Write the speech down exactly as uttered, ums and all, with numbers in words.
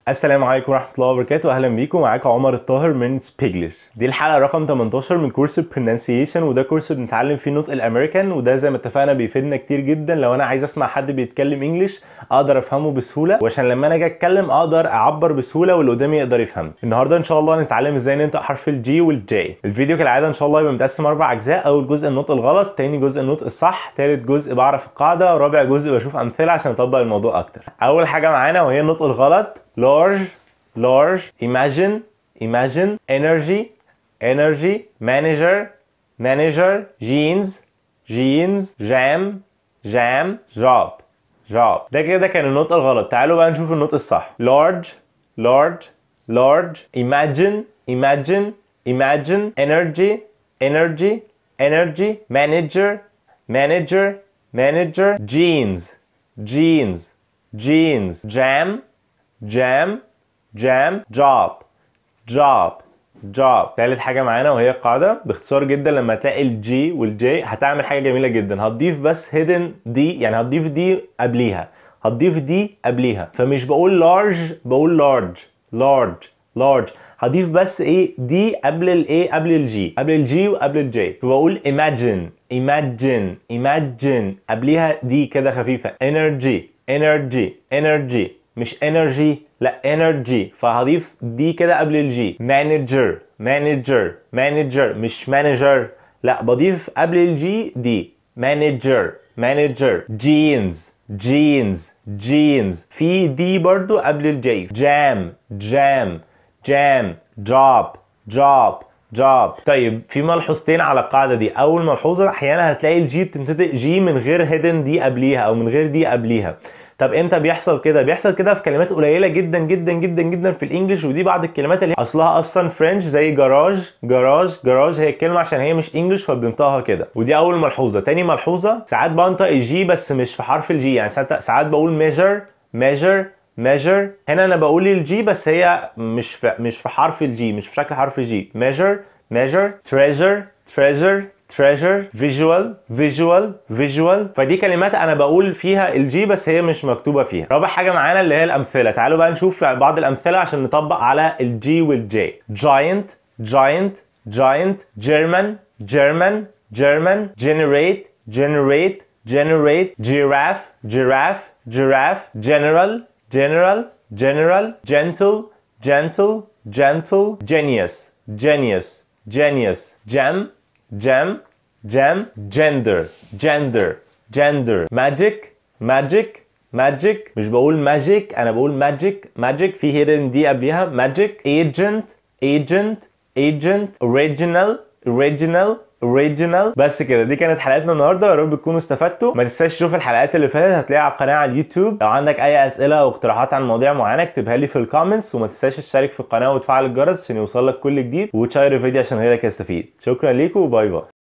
السلام عليكم ورحمة الله وبركاته. أهلا بيكم، معاكم عمر الطاهر من سبيجلش. دي الحلقة رقم تمنتاشر من كورس البرونانسيشن، وده كورس بنتعلم فيه نطق الأمريكان، وده زي ما اتفقنا بيفيدنا كتير جدا لو أنا عايز أسمع حد بيتكلم إنجلش أقدر أفهمه بسهولة، وعشان لما أنا أجي أتكلم أقدر أعبر بسهولة واللي قدامي يقدر يفهمني. النهاردة إن شاء الله هنتعلم إزاي ننطق حرف الجي والجي. الفيديو كالعادة إن شاء الله يبقى متقسم أربع أجزاء. أول جزء النطق الغلط، تاني جزء النطق الصح، تالت جزء بعرف القاعدة، ورابع جزء بشوف أمثلة عشان أطبق الموضوع أكتر. أول حاجة معانا وهي النطق الغلط. large large imagine imagine energy energy manager manager jeans jeans jam jam job job. ده كده كان النطق الغلط. تعالوا بقى نشوف النطق الصح. large large large imagine imagine imagine energy energy energy manager manager manager jeans jeans jeans jam jam jam job job job. تالت حاجة معانا وهي القاعدة. باختصار جدا لما تلاقي الجي والجي هتعمل حاجة جميلة جدا، هتضيف بس hidden دي، يعني هتضيف دي قبليها، هتضيف دي قبليها. فمش بقول large، بقول large large large. هضيف بس ايه دي قبل الايه، قبل الجي، قبل الجي وقبل الجي. فبقول imagine imagine imagine قبليها دي كده خفيفة. energy energy energy مش energy، لا energy، فهضيف دي كده قبل الجي. manager manager manager مش manager، لا بضيف قبل الجي دي. manager manager jeans jeans jeans في دي برضو قبل الجي. jam jam jam job job job. طيب في ملحوظتين على القاعدة دي. أول ملحوظة، أحيانا هتلاقي الجي بتنطق جي من غير hidden دي قبليها أو من غير دي قبليها. طب امتى بيحصل كده؟ بيحصل كده في كلمات قليله جدا جدا جدا جدا في الانجليش، ودي بعض الكلمات اللي اصلها اصلا فرنش زي جراج جراج جراج. هي الكلمه عشان هي مش انجليش فبننطقها كده، ودي اول ملحوظه. تاني ملحوظه، ساعات بنطق الجي بس مش في حرف الجي، يعني ساعات ساعات بقول ميجر ميجر ميجر. هنا انا بقول الجي بس هي مش في مش في حرف الجي، مش في شكل حرف الجي. ميجر ميجر treasure treasure treasure visual visual visual. فدي كلمات انا بقول فيها الجي بس هي مش مكتوبه فيها. رابع حاجه معانا اللي هي الامثله. تعالوا بقى نشوف بعض الامثله عشان نطبق على الجي والجي. giant giant giant german german german generate generate generate giraffe giraffe giraffe general general general gentle gentle gentle genius genius genius jam jam jam gender gender gender magic magic magic مش بقول magic، انا بقول magic magic في hidden دي قبلها. magic agent agent agent original original original. بس كده، دي كانت حلقتنا النهارده، يا رب تكونوا استفدتوا. ما تنساش تشوف الحلقات اللي فاتت، هتلاقيها على القناه على اليوتيوب. لو عندك اي اسئله او اقتراحات عن مواضيع معينه اكتبها لي في الكومنتس، وما تنساش تشترك في القناه وتفعل الجرس عشان يوصلك كل جديد، وتشير الفيديو عشان غيرك يستفيد. شكرا ليكم وباي باي.